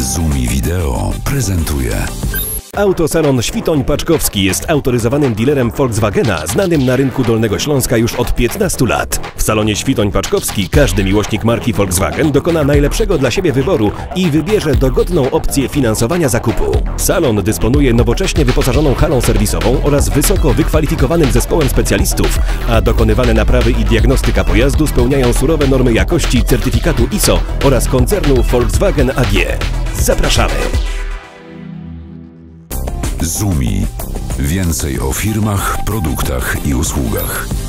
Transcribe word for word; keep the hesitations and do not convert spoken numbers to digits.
Zumi Wideo prezentuje. Autosalon Świtoń Paczkowski jest autoryzowanym dealerem Volkswagena, znanym na rynku Dolnego Śląska już od piętnastu lat. W salonie Świtoń Paczkowski każdy miłośnik marki Volkswagen dokona najlepszego dla siebie wyboru i wybierze dogodną opcję finansowania zakupu. Salon dysponuje nowocześnie wyposażoną halą serwisową oraz wysoko wykwalifikowanym zespołem specjalistów, a dokonywane naprawy i diagnostyka pojazdu spełniają surowe normy jakości certyfikatu I S O oraz koncernu Volkswagen A G. Zapraszamy! Zumi. Więcej o firmach, produktach i usługach.